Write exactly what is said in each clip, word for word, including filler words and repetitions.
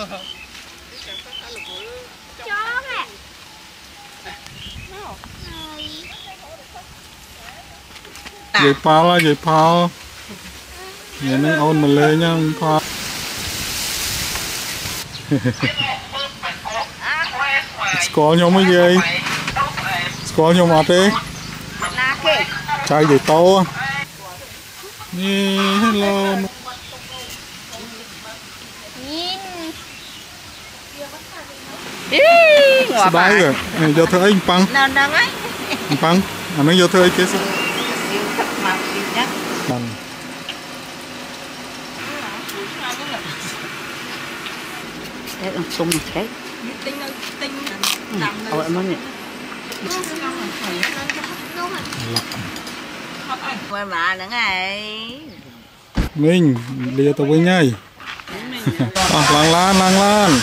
chó nè vậy phao là vậy phao vậy nó ôn mà lên nha phao có nhau mấy gì có nhau mặt đi chai gì to nè hello sbai rồi này vô thưa anh Păng anh Păng anh ấy vô thưa chứ Păng đấy là sung thế ở nó nhỉ quay mà nữa ngày mình đi tàu với nhai lang lan lang lan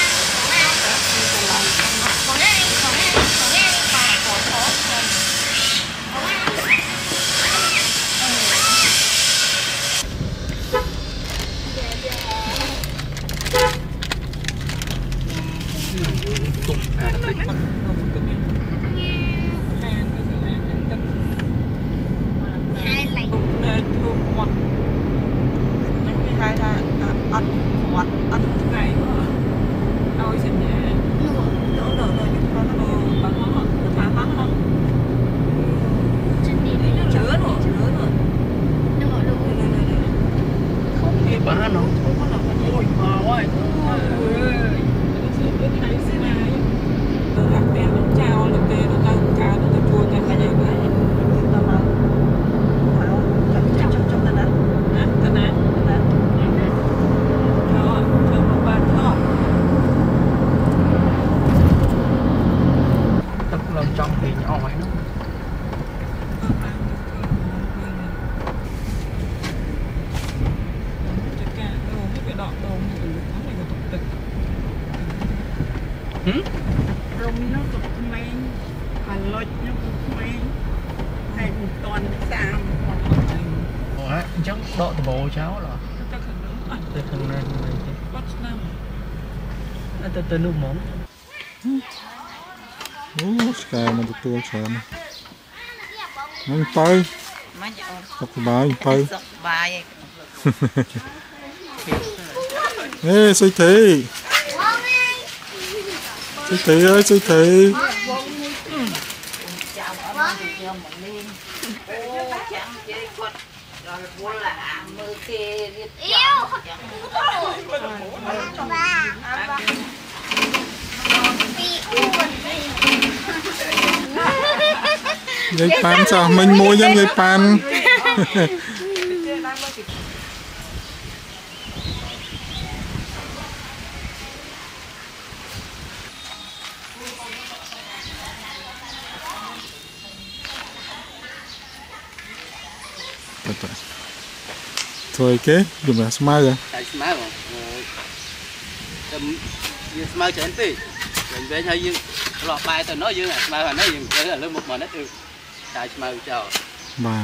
chống độ từ bộ cháu là từ thằng này từ từ nước mỏng ô cái mà tụi tôi chọn anh tay sọc bài tay ê siêu thị siêu thị ơi siêu thị dây pan sao mình mua giống dây pan thôi cái dùng là smile rồi smile rồi smile chén tì mình về hơi dương lọt bài từ nó dương này smile là nó dương cái là lên một món hết được đại smile chào bà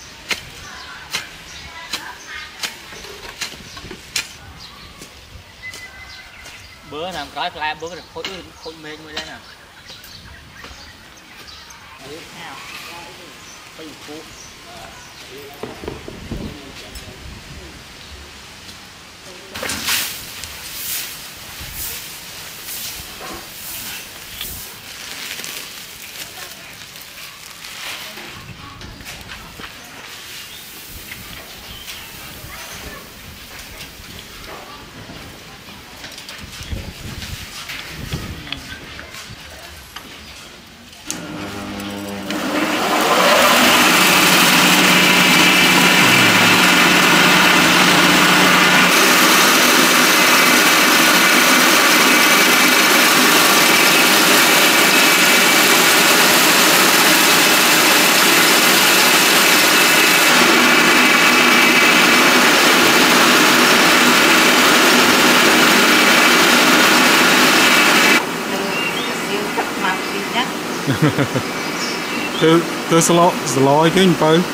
bữa làm cái fly bữa được khối khối mên mới đây nè từ từ slo slo cái gì vậy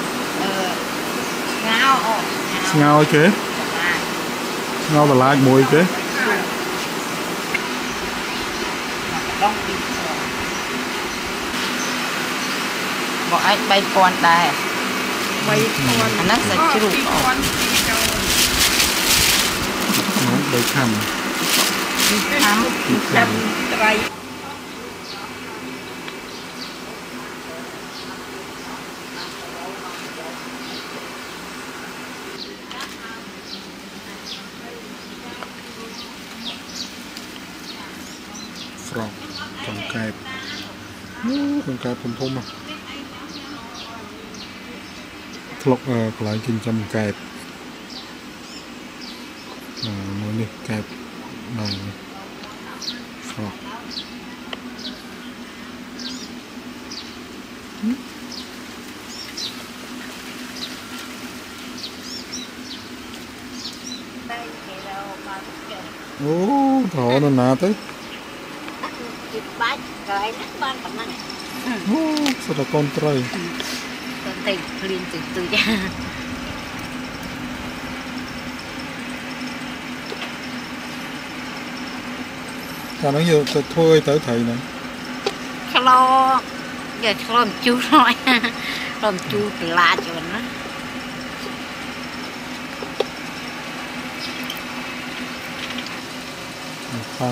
ngao ngao cái ngao là lại mùi cái đông đi bỏ anh bay con đây bay con anh nó sẽ chịu bỏ nó bay khăm khăm khăm frog កង្កែបកង្កែបធំធំอ่ะធ្លុកកន្លែងចិញ្ចឹមកង្កែបមួយនេះកែបណង frog អូថោនៅណាទៅបាច់កន្លែងហ្នឹងបានប៉ុណ្ណឹងអូសុទ្ធតែកូនត្រីទៅតែភ្លៀងទៅទៅចាកាលហ្នឹងយកទៅធ្វើឲ្យទៅត្រីហ្នឹងក្លោយកក្លោមជូរហើយក្លោមជូរកលាចហ្នឹងណាខាន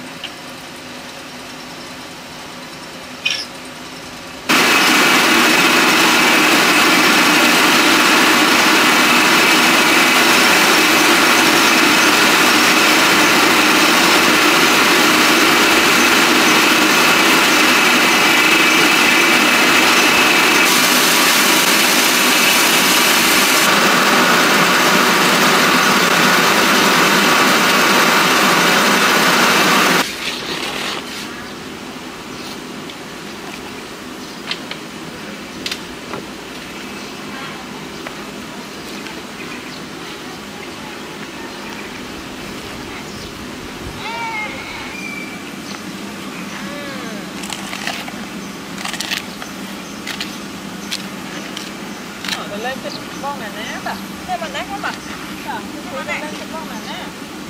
lên trên con này nè bà, thế mà nát lắm bà, lên trên con này nè.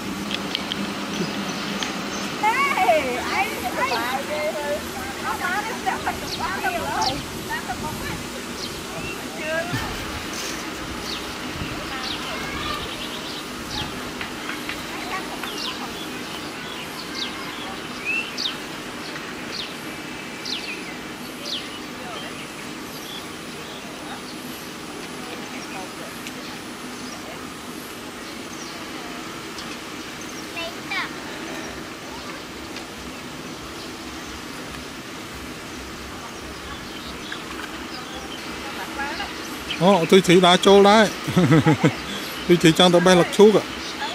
Ê, ai ai ghê thôi, nó má nó sẽ phải chụp ba nhiều rồi, đang tập bóng này, chưa. Ồ, tôi chỉ đã trôi đấy. Tôi chỉ cho tụi bay lật xuống ạ.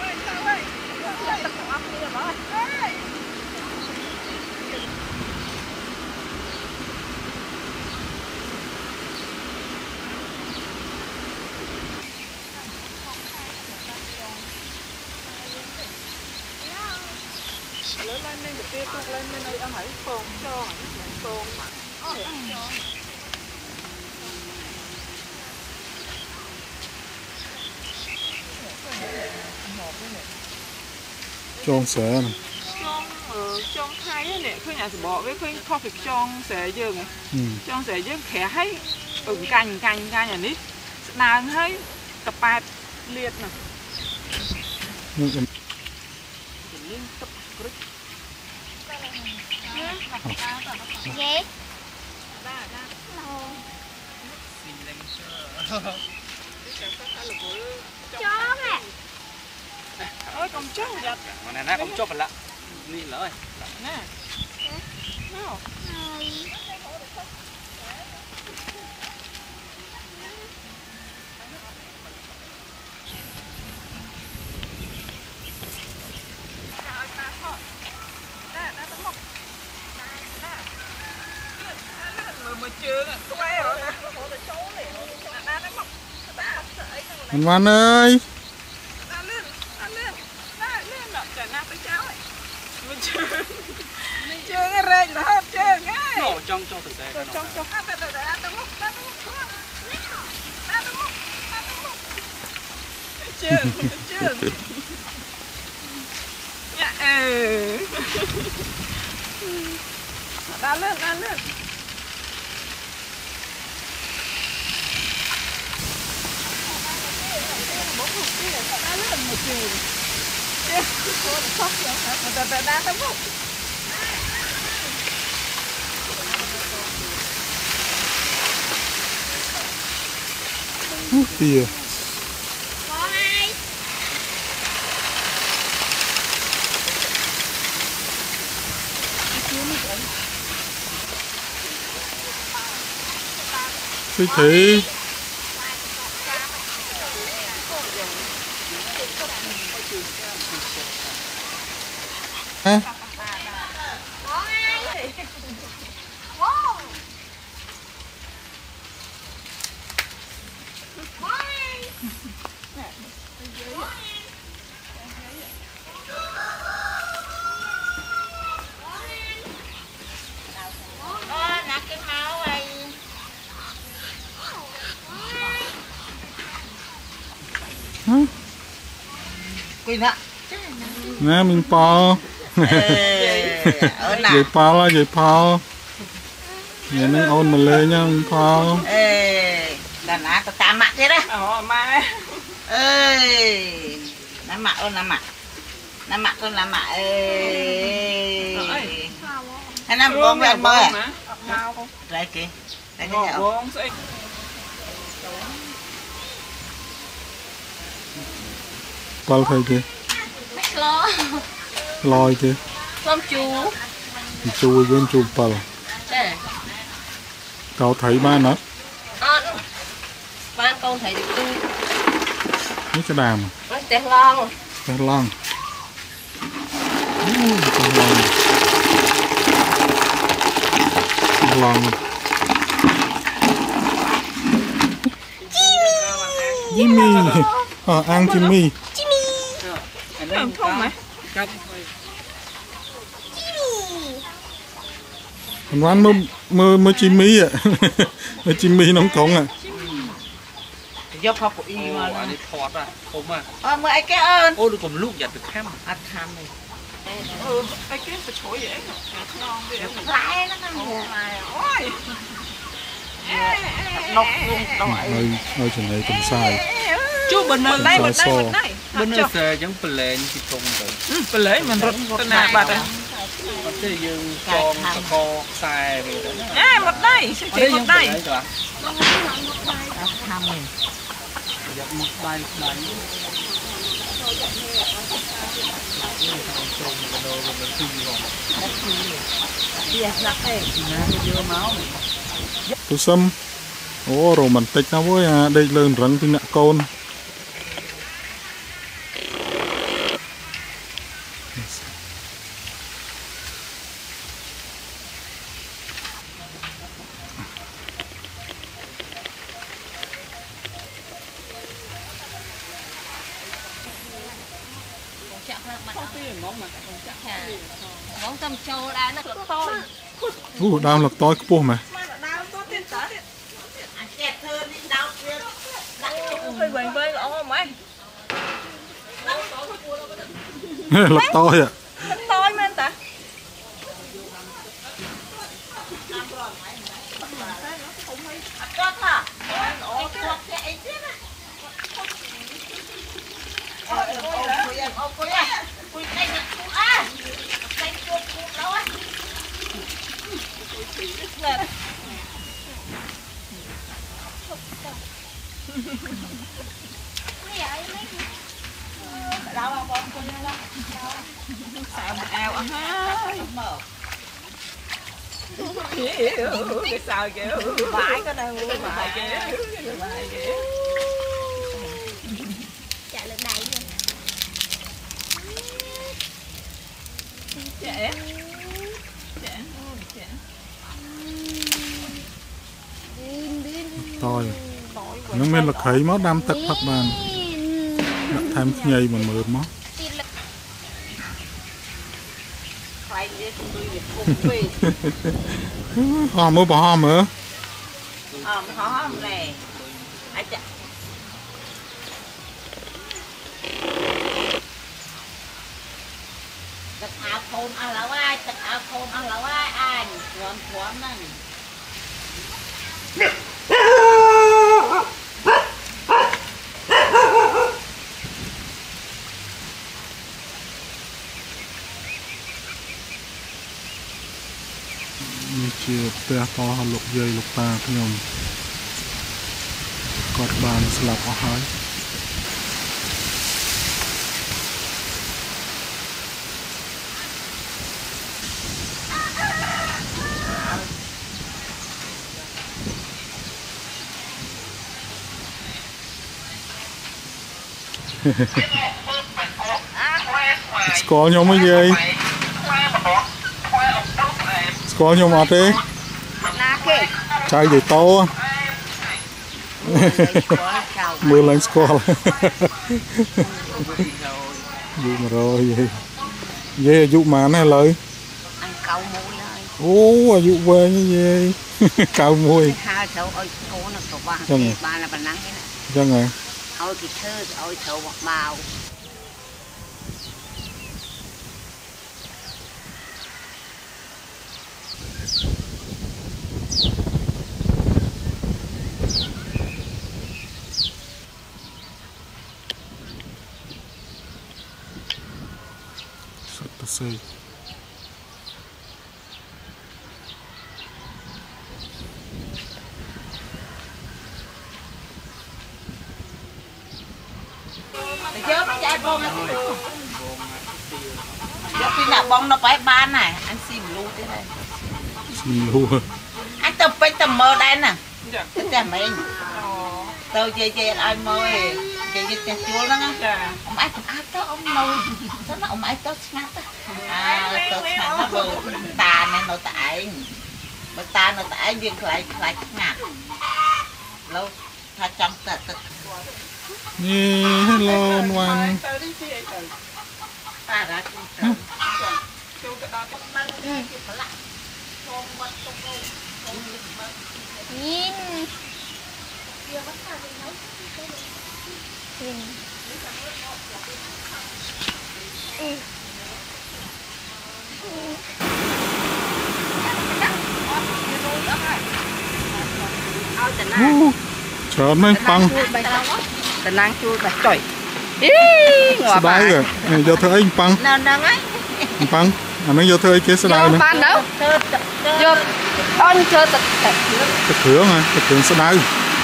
Lên lên lên cái kia lên lên đây ông hãy phồng cho phồng Trôn xẻ này. Trôn ở trôn hai ấy nè, khơi nhà sẽ bỏ với khơi kho phải trôn xẻ dương này, trôn xẻ dương khẽ hay ửng cành cành cành nhà nít, nào hay tập bạt liệt nè. Ghét. Chó nè. Ôi con chó giật. Mà này nè, con chó phải lạ. Đi lỡ rồi. Nè. Nào. Anh Văn ơi. Chưa nghe rên là hết chưa nghe. Nổ trong cho thực tế. Trong trong ăn từ từ ăn từ múc, ăn từ múc. Ăn từ múc, ăn từ múc. Chưa, chưa. Dạ. đá lên đá lên đá lên một chiều đá đá đá đá một Tia. Có ai? Siêu thị. Hả? Có ai? Wow. Có ai? Ơ, nè cái máu này. Hả? Quên ạ. Nè mình po. Vậy po là vậy po. Vậy nó ôn mà lên nha mình po. Ê, đàn á có tám mặt thế đó. ờ mai Ê, năm mặt ôn năm mặt. Năm mặt ôn năm mặt. Ê. Hai năm con với anh bơi à? Đây kìa. Đây cái nhà. Pal phải kìa. Lo. Lòi kìa. Con chú. Chui với chui pal. Đây. Cậu thấy ba nó. Ờ. Ba con thấy được tôi. Mấy cái đàm. Nó tè lon. Tè lon. Tè lon. Tè lon. Jimmy. Ờ, ăn Jimmy. Không không mà Anh Văn mơ mơ mơ Jimmy ạ. Mơ Jimmy nóng cống ạ. Do khó của y mà. Anh đi thọt à, không à. Ờ, mời anh cái ơn. Ô, được cùng lúc giật được khám. Ăn tham này. ừ cái kia phải chối vậy ngon đi Lại nó nằm ôi nọc luôn đòi. Ơi, ơi chuyện này cũng sai. chú bình mình đây mình đây mình đây Bên nơi xe giống phần lệ như trùng rồi. ừ phần lệ mình rút tên nào bà đây Có thể dương con co xài rồi đó. à một đây sẽ chỉ một đây Tham này. Dập một đây đánh. Tôi xâm. Ồ, rồi mình tích nó với à, đây lên rắn cái nạ con. Món tôm trâu đã nó to. Ủa, đau lực tối cái mà. hơi vơi vơi ông mày Lực tối ạ. tôi men ta ao ăn hai cái sao kìa bãi có đang bãi kìa bãi kìa Chả được đầy rồi. trẻ trẻ trẻ Tôi. Nó men là khởi máu đam tật thật bàn. Đặt thêm nhây mà mượt máu. Hòm mới bỏ hòm nữa. Hòm hòm này. Ai chả. Tật áo khôn ăn lão ai, tật áo khôn ăn lão ai, ai quấn quấn nè. Mình chia bè to lục dây lục ta nhom cọt bàn sập ở hai có nhóm mấy gì có nhóm ọt đi trai gì to mưa lên score dụ mà rồi vậy vậy dụ mà này lời Ăn câu muối ơi ô dụ về như vậy câu muối hai thầu ơi cô nó thầu ba ba là bà nắng cái này chân rồi ôi cái thơ ôi thầu bọc màu sạch xây Giờ mới chạy bông giờ khi nào bông nó phải bán này anh xin luôn thế này xin luôn anh tập phải tầm mơ đây nè tất cả mình tôi chơi chơi ai mơ chơi chơi chơi chua lắm á ông ai cũng ai đó ông mơ đó là ông ai tốt ngắt à tốt ngắt nó bự tà này nó tại mà ta nó tại viên lại lại ngắt lâu tha trong tật tật yeah, hello Ngoan Nhìn chờ mấy phăng tình năng chui bà trời sẽ đáy rồi này giờ thưa anh phăng nào nào ấy phăng à nó giờ thưa anh kia sẽ đáy nữa pan đâu vô on chơi tật thực hưởng à thực hưởng sẽ đáy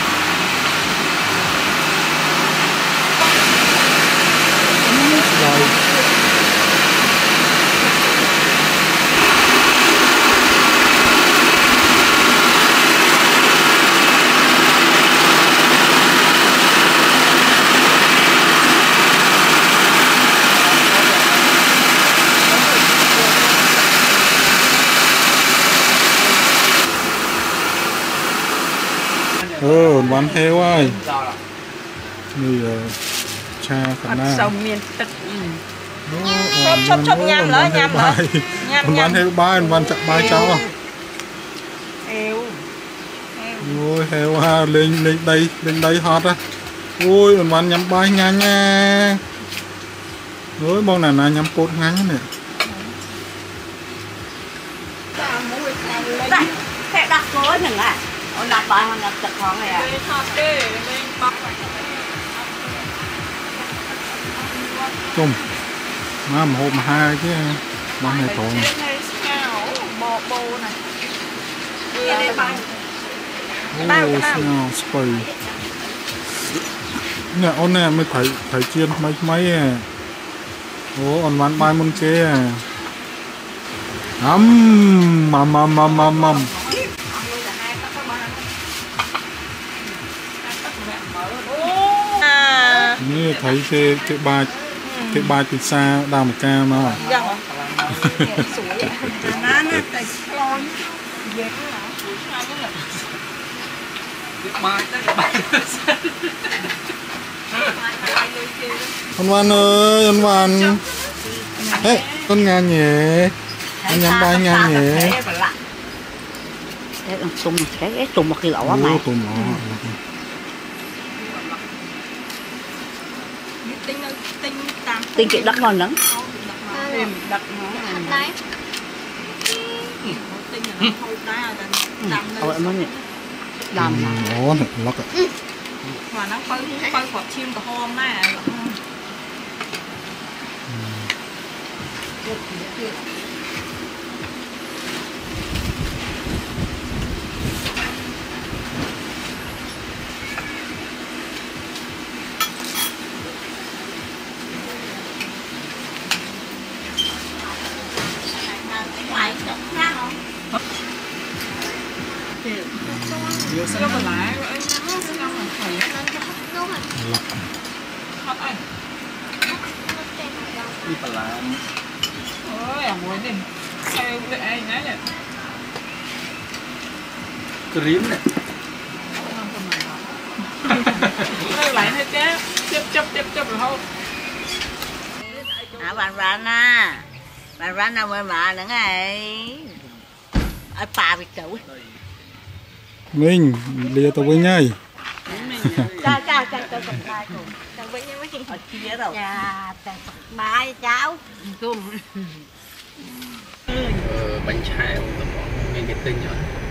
rồi ừ bán heo ơi bây giờ cha phần na sông miền tật chop chop chop nhâm lỡ nhâm lỡ nhâm bán heo ba bán chặt ba cháu heo ôi heo ha lên lên đây lên đây hot á ôi mình bán nhắm ba nha nha ôi bông này là nhắm cốt ngắn nè cái đặt cối nhỉ à ôi đặt bài hoặc đặt chặt khoảng này à chung má một hộp hai chứ bán này tồn bò bò này ô sao spray nè ôn nè mới thấy thấy chiên mấy mấy à ô ôn bán bài môn kia à ấm mầm mầm mầm mầm mầm như thấy cái cái bài cái bài pizza đào một cao nó con Văn ơi con Văn hey, con ngan nhỉ anh nhắm bài ngan nhỉ cái tùng cái tùng một kilo quá mày tùng nó tinh chị đất ngon lắm thêm đặt nó đấy tinh là nó hôi đá đầm lên đầm nó lắc mà nó phơi phơi quạt chim cả hôm này ngoài chọc ra không Sao mà lại anh nó sẽ nằm ở thầy đúng rồi Hot anh đi phải làm ôi à muốn đi sao vậy anh nói nhỉ cream này nó lại hết chứ tiếp chấp tiếp chấp rồi không à bạn bạn à bạn bạn nào mới mà nữa ngày ở bà bị cậu mình lia tao với nhai cha cha cha cha sập bài cùng cha với nhau mấy chị ở kia rồi cha cha sập bài cháu cùng bánh chai mình cái tinh rồi